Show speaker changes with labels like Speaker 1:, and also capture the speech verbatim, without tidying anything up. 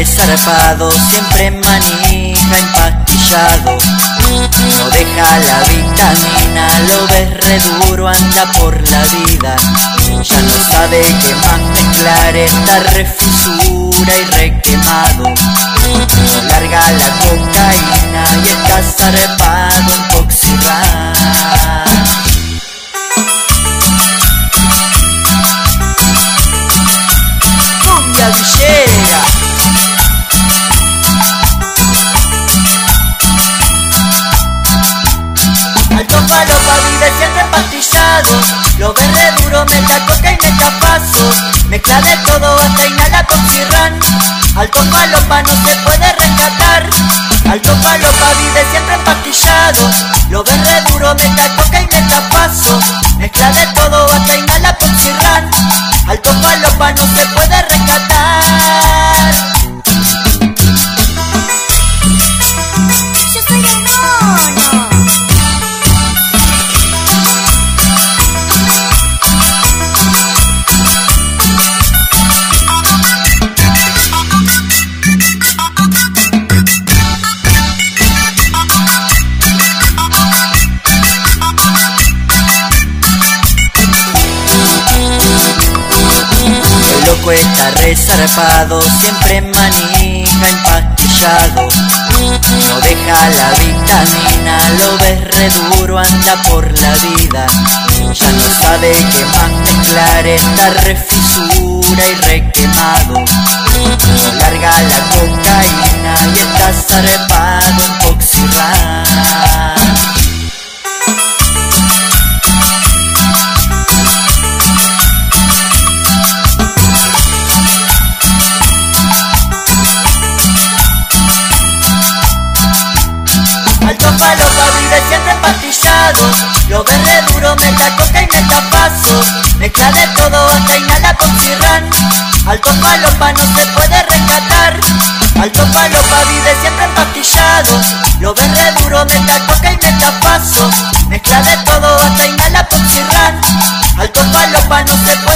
Speaker 1: resarpado, siempre manija empastillado. No deja la vitamina, lo ves re duro, anda por la vida. Ya no sabe qué más mezclar, está re fisura y re quemado. No larga la cocaína y está zarpado en Poxirrán. Cumbia villera. Alto falopa vive siempre empastillado, lo ves re duro, meta coca y meta paso. Mezcla de todo hasta inhala Poxirrán. Alto falopa no se puede rescatar. Alto falopa vive siempre empastillado, lo ves re duro, meta coca y meta paso. Mezcla de todo hasta inhala Poxirrán. Alto falopa no se puede rescatar.
Speaker 2: Yo soy el mono.
Speaker 1: El loco está resarpado, siempre manija empastillado. No deja la vitamina, lo ves re duro, anda por la vida. Ya no sabe qué más mezclar, está re fisura y re quemado. No larga la cocaína y está zarpado en Poxirrán. Alto falopa vive siempre empastillado, lo ves re duro, meta coca y meta paso. Mezcla de todo hasta inhala Poxirrán. Alto falopa no se puede rescatar. Alto falopa vive siempre empastillado, lo ves re duro, meta coca y meta paso. Mezcla de todo hasta inhala Poxirrán. Alto falopa no se puede